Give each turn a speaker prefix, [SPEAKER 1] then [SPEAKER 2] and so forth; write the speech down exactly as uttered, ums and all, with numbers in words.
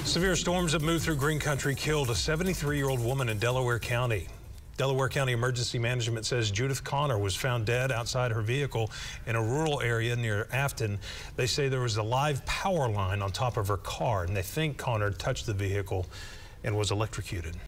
[SPEAKER 1] Severe storms have moved through Green Country, killed a seventy-three-year-old woman in Delaware County. Delaware County Emergency Management says Judith Conner was found dead outside her vehicle in a rural area near Afton. They say there was a live power line on top of her car, and they think Conner touched the vehicle and was electrocuted.